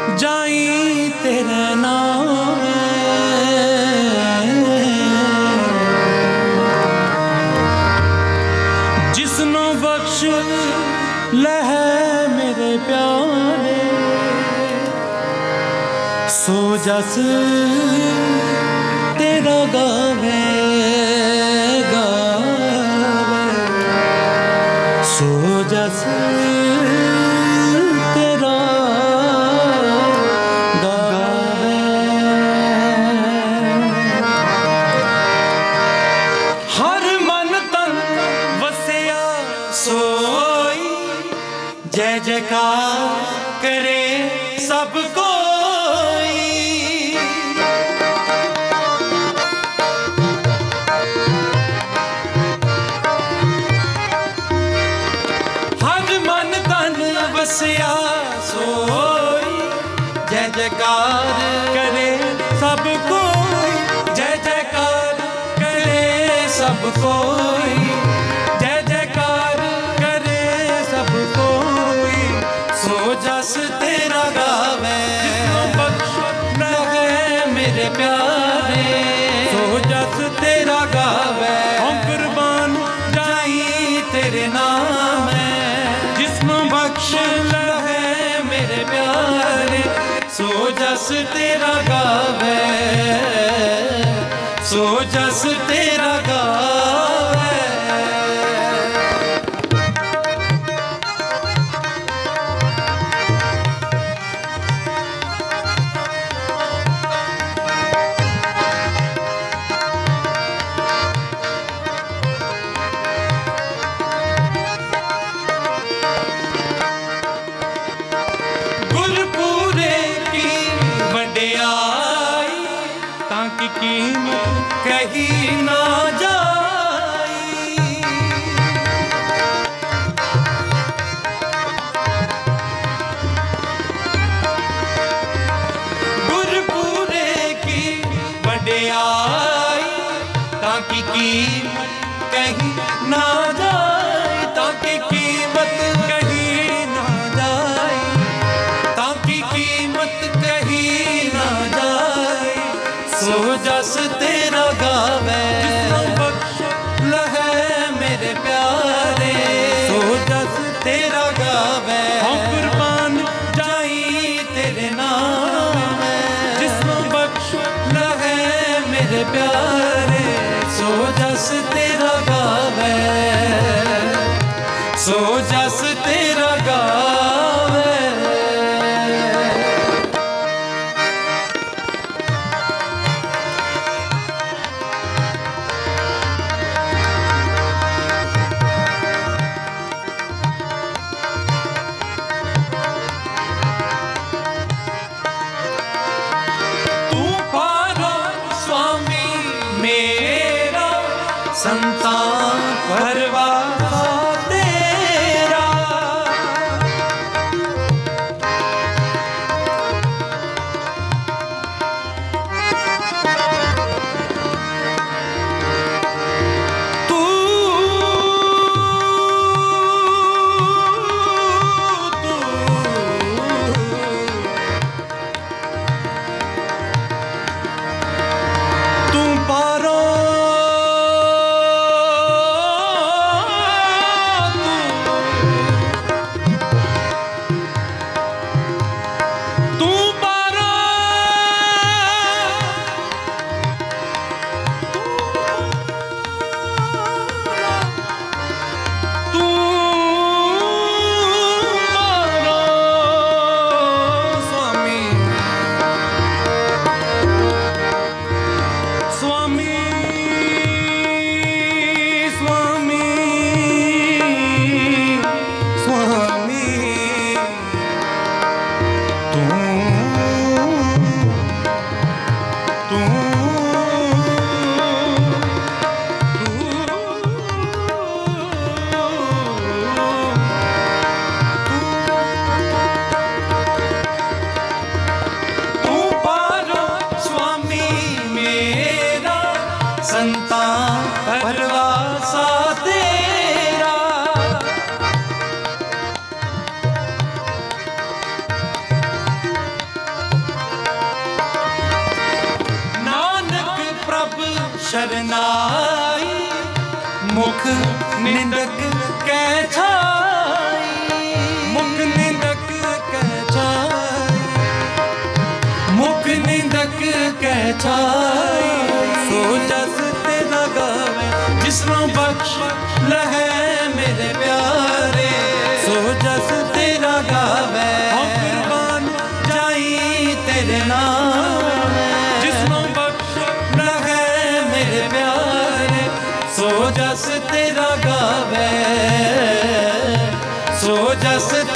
जाई तेरे नाम जिसनों बख्श लह मेरे प्यारे सो जस तेरा गावे गावे सो जस तेरा गावे हर मन तन वसिया सोई जय जयकार करे सब कोई हर मन तन वसिया सोई जय जयकार करे सब कोई जय जयकार करे सब कोई जय जयकार करे सब कोई सो जस तेरा गावे बख्श लगे मेरे प्यारे सो जस तेरा गावे हम कुर्बान जाई तेरे नाम जिसमें बख्श लगे मेरे प्यारे सो जस तेरा गावे सो जस तेरा गावे गुरपुरे की वड्याई ताकि कीमत कहीं ना जाई गुरपुरे की वड्याई ताकि कीमत कहीं ना जाए ताकि कीमत कहीं ना जाए ताकि कीमत कहीं ना जाए सो जस तेरा गावे बख्श लहे मेरे प्यारे सो जस तेरा गावे हम कुर्बान जाई तेरे नाम जिसमें बख्श लहे मेरे प्यारे सो जस तेरा गावे सो जस तेरा गावे तू पारो स्वामी मेरा संतान परवासा तेरा तू तू पारो शरनाई मुख निंदक कै छाई मुख निंदक कै छाई मुख निंदक कै छाई सो जस तेरा गावे जिसनों बख्श लहे मेरे प्यारे सो जस तेरा गावे हम कुर्बान जाई तेरे नाम जिसनों बख्श लहे मेरे प्यारे सो जस तेरा गावे सो जस